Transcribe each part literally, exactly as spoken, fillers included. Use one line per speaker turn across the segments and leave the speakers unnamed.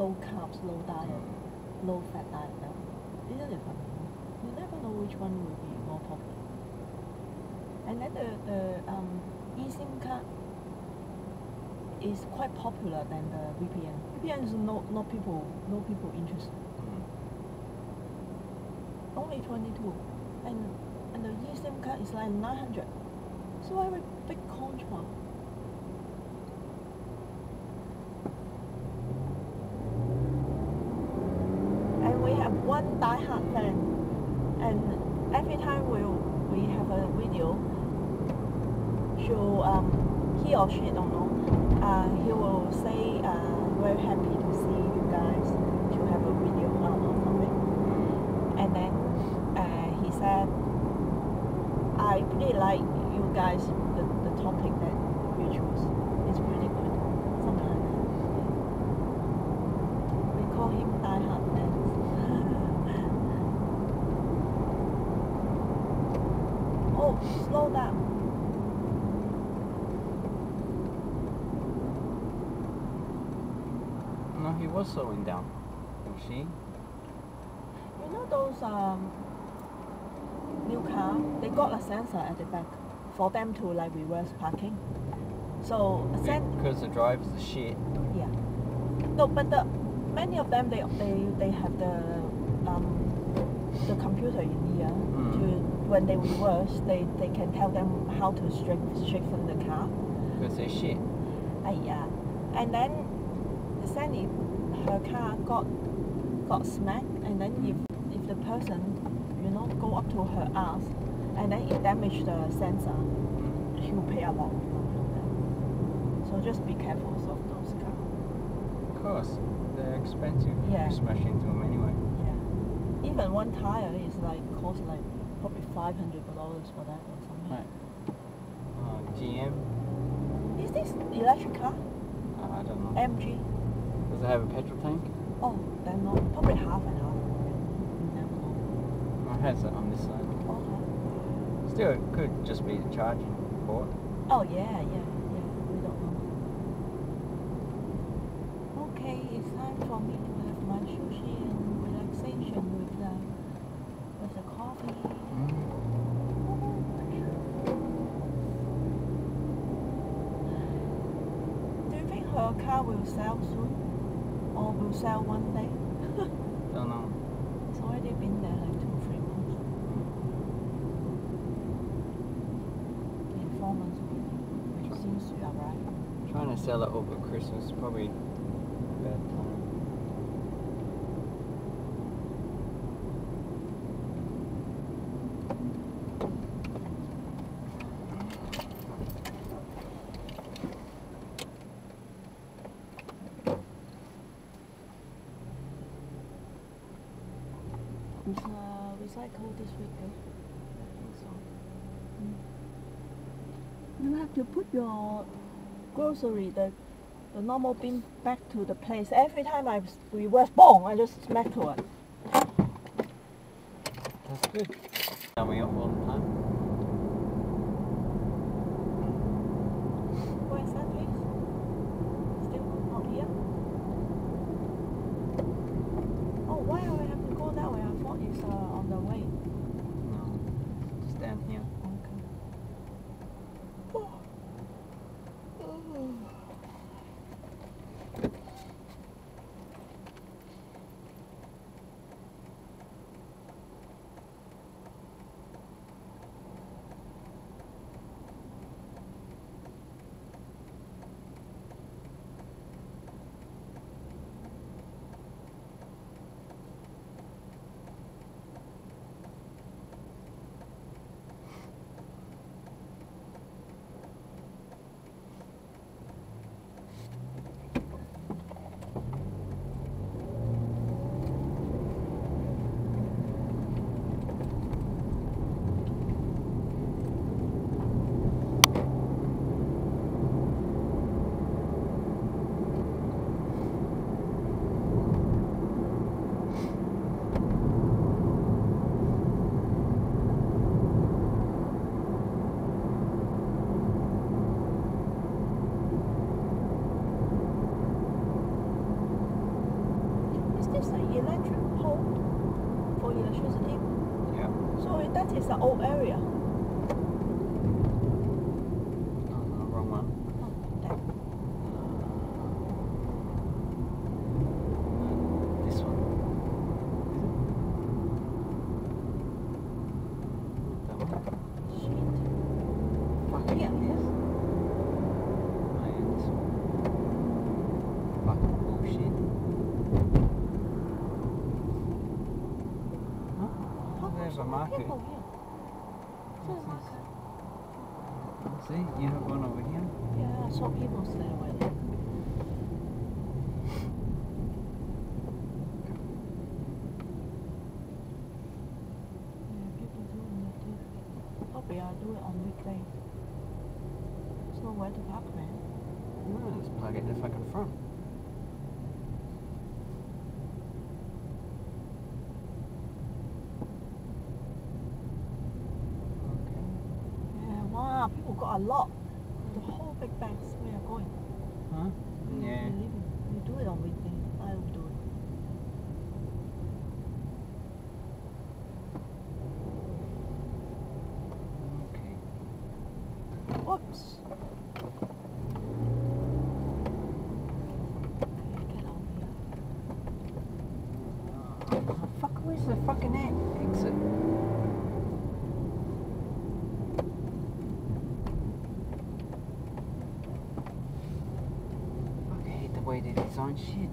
low carbs, low diet, low fat diet now. Isn't it funny? You never know which one will be more popular. And then the, the um, eSIM card is quite popular than the V P N. V P N is no, no people, no people interested.
Mm.
Only twenty-two, and and the eSIM card is like nine hundred. So very big contrast. And we have one die-hard fan, and every time we we have a video, show um he or she don't know, uh, he will say uh, very happy to see you guys to have a video out or something, and then uh, he said, I really like you guys, the, the topic that you choose. It's really good. Sometimes we call him Die Hard fans. Oh, slow down.
No, he was slowing down. Was she?
You know those um, new car, they got a sensor at the back for them to like reverse parking. So a sen-
Because the driver's the shit.
yeah. No, but the many of them they they, they have the um, the computer in here
Mm.
to when they reverse they, they can tell them how to strength, strengthen the car.
Because they're shit.
Uh, yeah. And then Sandy, her car got got smacked, and then if if the person, you know, go up to her ass, and then it damage the sensor, she will pay a lot. So just be careful of those cars.
Of course. They're expensive.
Yeah.
You smash into them anyway.
Yeah. Even one tire is like cost like probably five hundred dollars for that or something.
Right. Uh, G M?
Is this electric car?
Uh, I don't know.
M G?
Does it have a petrol tank?
Oh, then not probably half and half. You never know.
It has it on this side.
Oh,
Still, it could just be the charging port.
oh yeah, yeah, yeah. We don't know. Okay, it's time for me to have my sushi and relaxation with the with the coffee. Do you think her car will sell soon, or will sell one day?
Don't know.
It's already been there like two, three months. In four months, which seems to be alright.
Trying to sell it over Christmas is probably a bad time.
It's uh, recycled this week, eh? I think so. Mm. You have to put your grocery, the the normal bin, back to the place. Every time I reverse, boom, I just smack to it.
That's good. Coming up all the time.
Where is that place? Still not here? Oh, why do I have to go that way? I thought it's uh, on the way.
No. Just down here.
Okay. Oh. Oh. electricity.
Yeah.
So that is an old area.
Oh, no, wrong one.
Oh, that.
This one. Is it? Not that one.
Shit.
Fucking
Yeah,
this.
yes.
Oh, yeah, this one. Fucking bullshit. Huh?
How
There's
come so
a
many
market.
people here? There's a
What's
market.
this? See, you have one over here.
Yeah, I saw people stay away there. Yeah, people doing it too. Probably I do it on weekday. There's nowhere to park, man.
No, let's plug it in the fucking front. Okay.
Yeah, wow, people got a lot. The whole big bags we are going.
Huh?
We,
Yeah.
we, leave it. We do it on weekday. I will do it.
Okay.
Whoops. Okay, get over here.
Oh, fuck, where's the fucking e- exit? Fuck, I hate the way they design shit.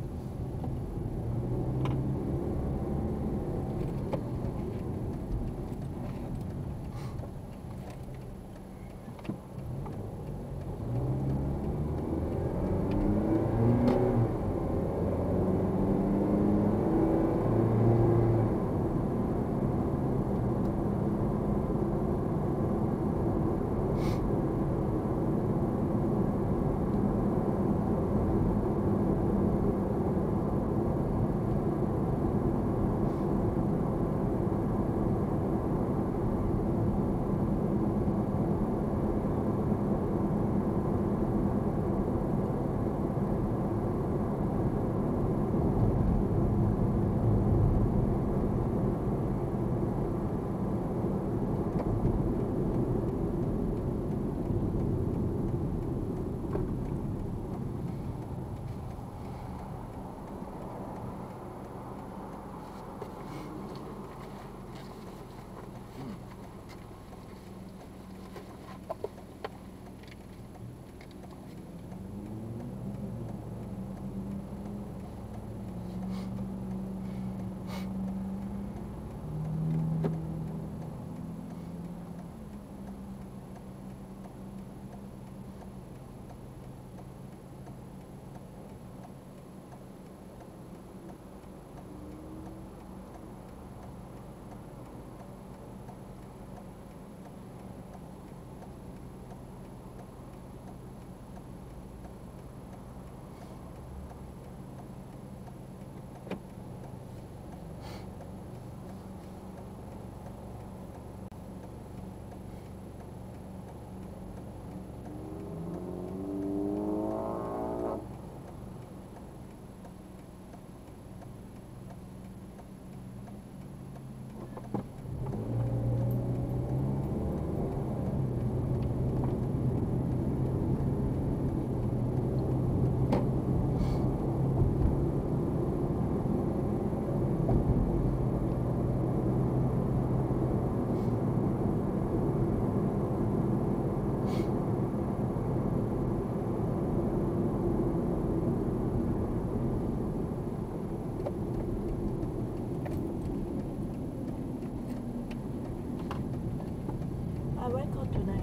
I record today.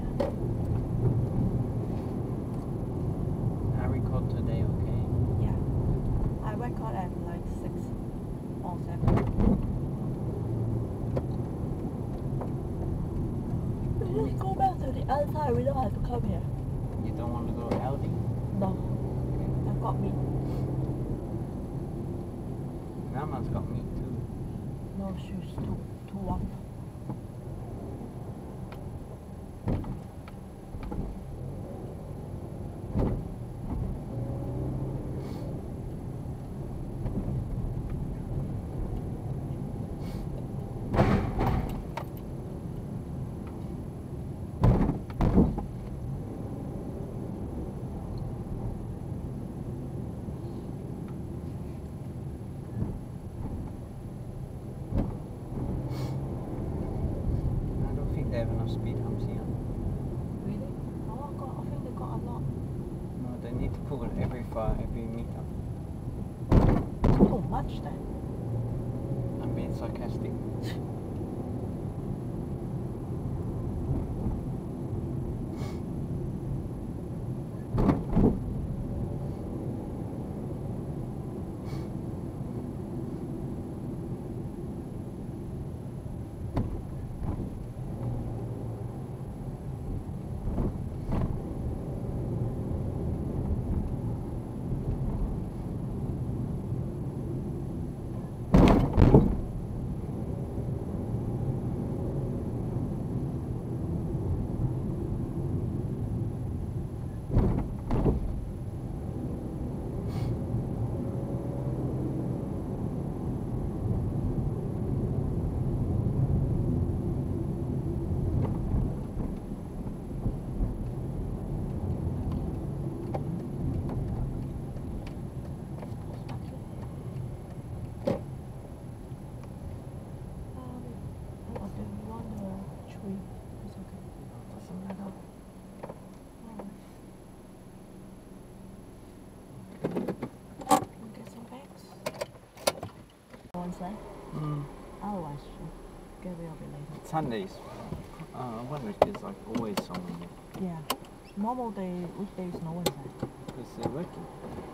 I record today, okay?
Yeah. I record at like six or seven. We just go back to the other side. We don't have to come here.
You don't want to go Aldi?
No. I got meat.
Grandma's got meat too.
No, she's too too one.
enough speed humps here.
Really? Oh, I, got, I think they got a lot.
No, they need to put it every far, every meter.
Oh, much then.
I'm being sarcastic. Mm.
Otherwise, get rid of it later.
Sundays. Uh, I wonder if there's like always someone there.
Yeah. Normal day, weekdays, no one's there.
Because they're working.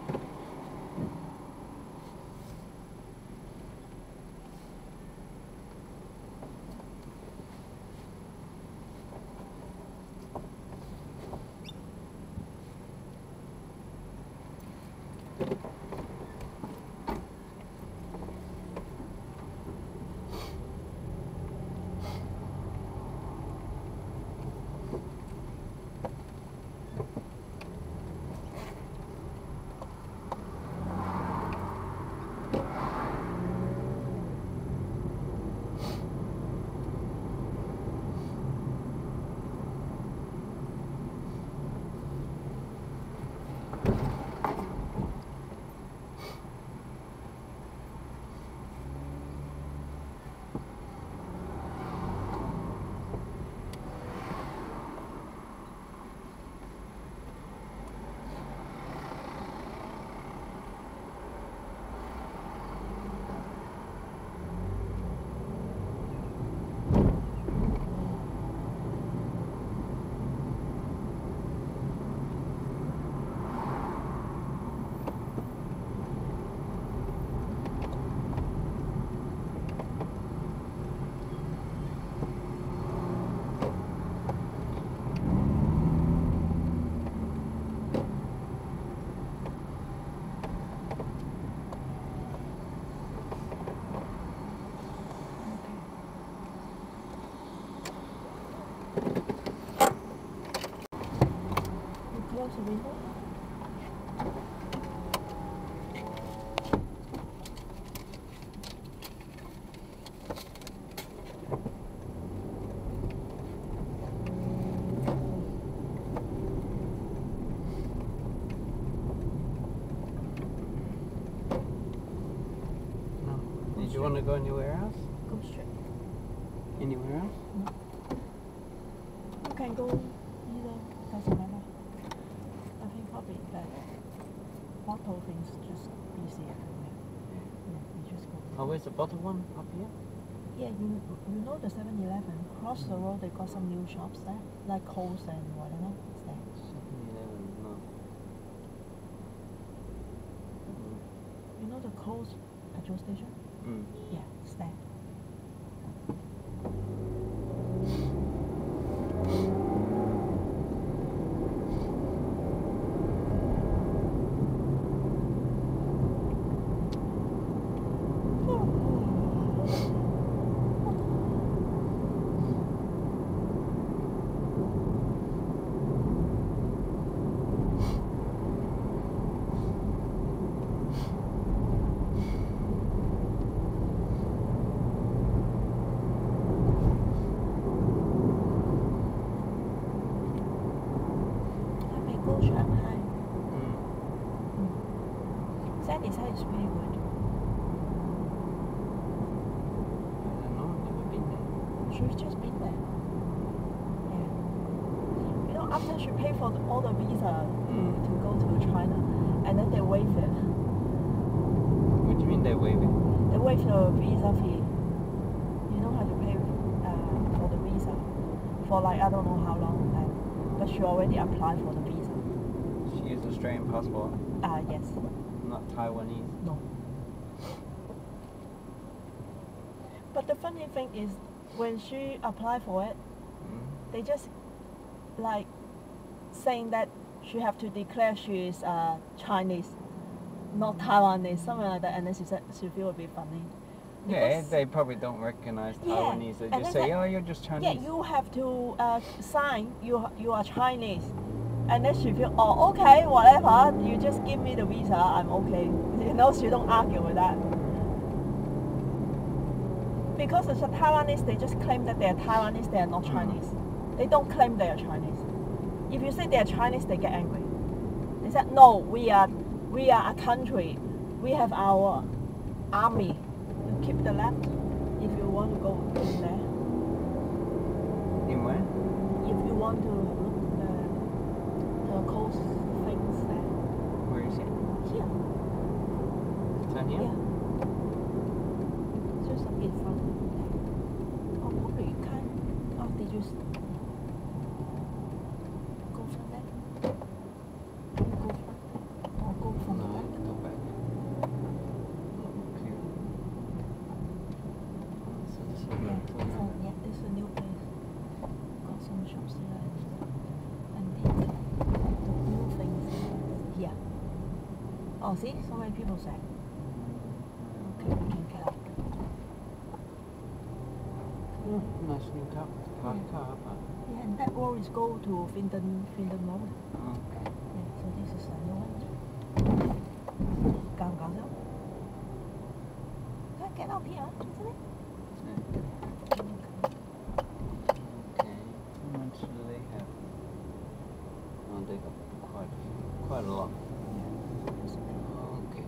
Close the window.
No. Did you want to go anywhere else?
Go straight.
Anywhere else?
No. You can go either. Doesn't matter. I think probably that bottle things just busy everywhere. Yeah, you just go.
Oh, where's the bottom one? Up here?
Yeah, you you know the seven eleven. Cross the road, they got some new shops there, like Coles and whatever. It's there.
seven eleven, no.
You know the Coles petrol station?
Mm.
Yeah, it's there. Shanghai.
Mm.
Mm. Sandy side is really good.
I don't know, never been there.
She's just been there. after she paid for the, all the visa
Mm.
to go to China, and then they waive it.
What do you mean they waive it?
They waive the visa fee. You don't have to pay uh, for the visa for like I don't know how long, uh, but she already applied for the visa.
She has Australian passport,
Uh, yes.
not Taiwanese.
No. But the funny thing is, when she applied for it,
Mm.
they just like saying that she have to declare she is uh, Chinese, not Taiwanese, something like that, and then she said she feel a bit funny.
Yeah,
Because-
they probably don't recognize
Yeah,
Taiwanese. They
and
just
then
say,
they-
"Oh, you're just Chinese."
Yeah, you have to uh, sign you you are Chinese, and then she feel oh okay whatever, you just give me the visa, I'm okay. You know, she don't argue with that. Because it's a Taiwanese, they just claim that they're Taiwanese, they are not Chinese. They don't claim they are Chinese. If you say they are Chinese, they get angry. They said no, we are we are a country, we have our army. You keep the left if you want to go in there.
In where?
If you want to look the the coast things there.
Where is it?
Here.
Down here?
Yeah. Just a bit from there. Oh, probably you can't. Oh, did you s- go from there? You go from or go from
No,
the
I
back?
can go back. Okay. So this is
Yeah,
the
it's a, yeah, this is a new place. Got some shops here and, and the, the new things here. Oh, see, so many people say. Okay, we can get out.
Mm, nice new car. Park car, but
Yeah, and that road is go to Finton, Finton Road.
okay.
Yeah, so this is a new one. 搞唔搞笑？快 get up here, isn't it?
Okay. How much do they have? Oh, they got quite, quite a lot. Okay.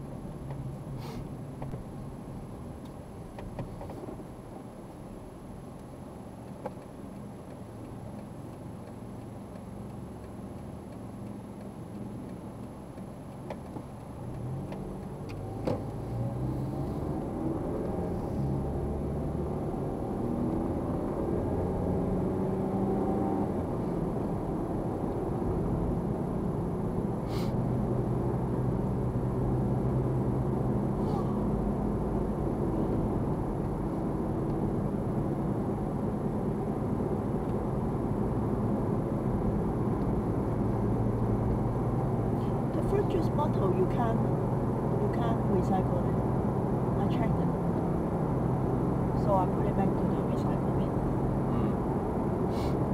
The fruit juice bottle you can't you can't recycle it. I checked it. So I put it back to the recycle bin.
Mm.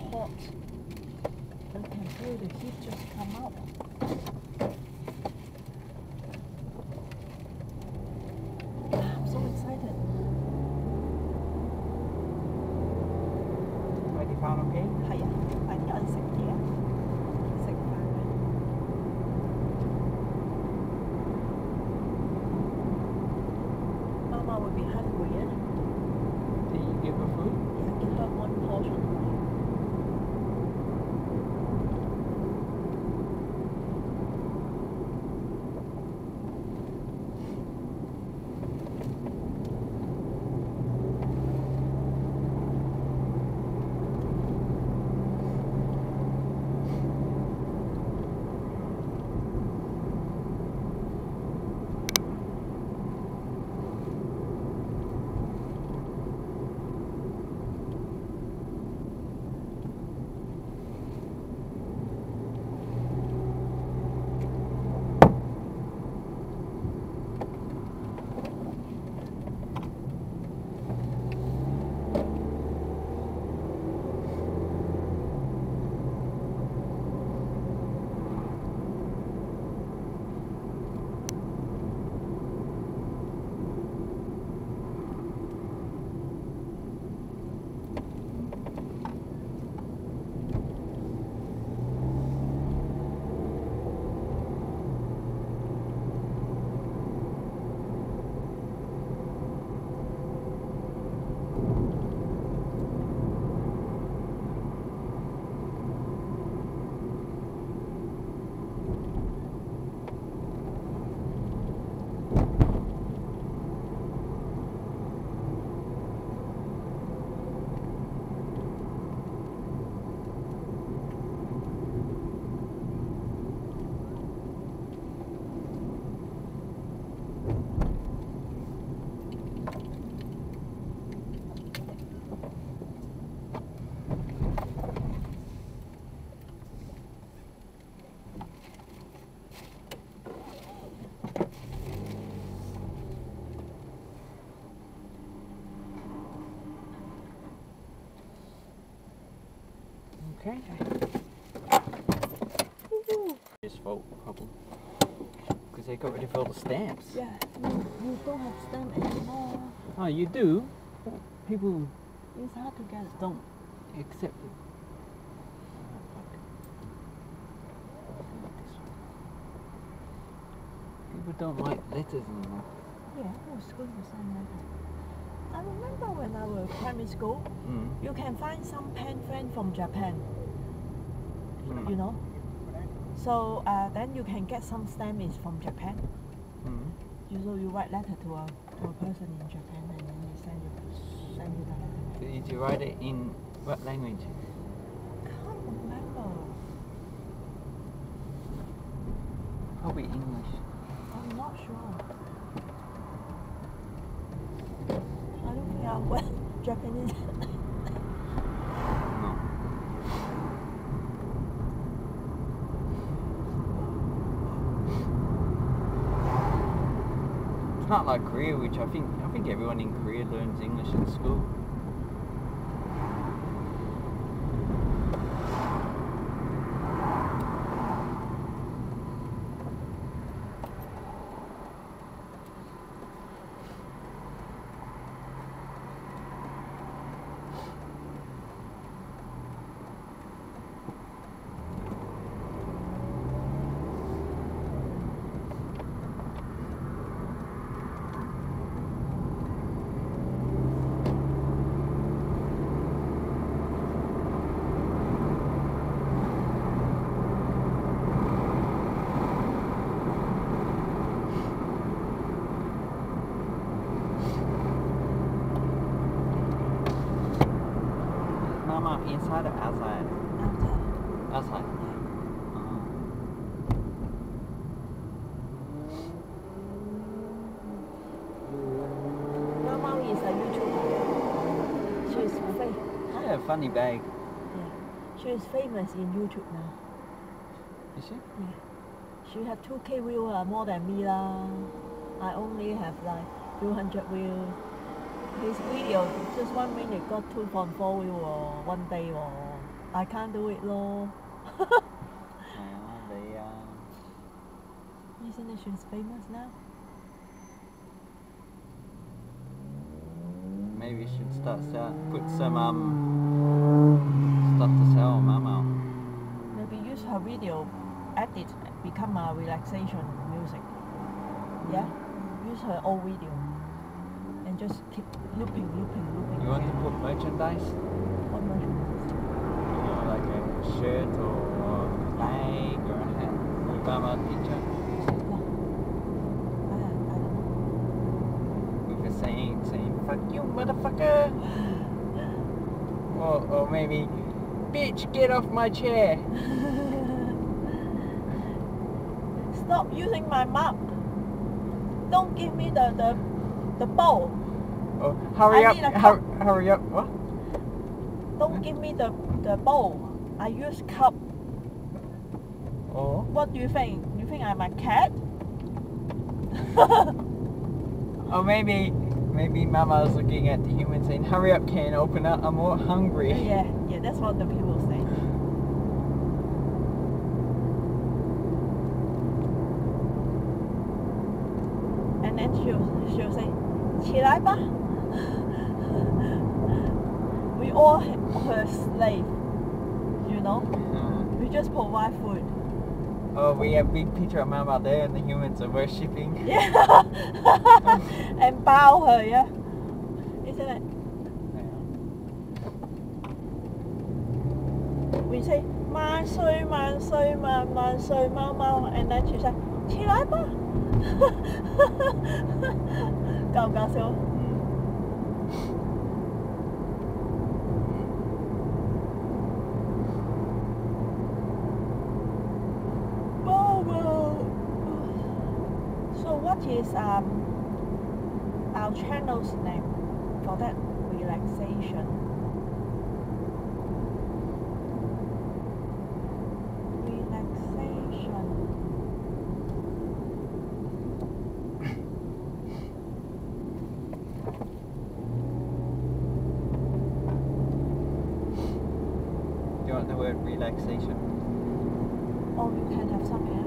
hot. You can feel the heat just come out. I'm so excited.
Already found okay?
係啊，快啲去食嘢，食飯。Mama will be hungry. Eh?
Did you give her food?
Yeah, give her one portion.
Okay. His fault, probably. Because they got rid of all the stamps.
Yeah, you, you don't have stamp anymore.
Oh, you do? People
It's hard to get it. Don't.
accept it. Oh, fuck. People don't like letters anymore.
Yeah, it was good to send letter. I remember when I was primary school,
Mm.
you can find some pen friend from Japan,
Mm.
you know. So uh, then you can get some stamp is from Japan.
Mm.
Usually you write letter to a to a person in Japan and then they send you send you the letter.
Did you write it in what language?
Can't remember.
Probably English.
I'm not sure. I don't think I'm well Japanese.
No. It's not like Korea, which I think I think everyone in Korea learns English in school. Mama, inside or outside?
Outside.
Outside.
Mama is a YouTuber. She's famous.
Oh. Yeah, funny bag.
Yeah. She is famous in YouTube now.
Is she?
Yeah. She have two K views, uh, more than me lah. I only have like two hundred views. His video just one minute got two point four views or one day or I can't do it 咯。
係啊，你啊。
Isn't it she's famous now?
Maybe you should start sell, put some um stuff to sell on Mama.
Maybe use her video, edit, become a relaxation music. Yeah? Use her old video. And just keep looping, looping, looping.
You want to put merchandise?
What merchandise?
You know, like a shirt or a bag or a hat with Mama's picture?
No. I, I don't know.
With a saying, saying, fuck you, motherfucker! or, or maybe, bitch, get off my chair!
Stop using my mug. Don't give me the, the, the bowl.
Oh, hurry
I
up,
need a
hur-
cup.
hurry up, what?
Don't give me the, the bowl. I use cup.
Oh,
What do you think? You think I'm a cat?
or maybe, maybe Mama's looking at the human saying, hurry up, can open up, I'm more hungry.
Yeah, yeah, that's what the people say. And then she'll, she'll say, 起来吧. We all her slave, you know?
Uh,
We just provide food.
oh, we have big picture of Mama there and the humans are worshipping.
Yeah. And bow her, yeah? Isn't it? We say 万歲萬歲萬萬歲貓貓 and then she say 起來吧。搞唔搞笑？貓貓。So what is um our channel's name for that relaxation? Relaxation.
Do you want the word relaxation?
Or you can have something else.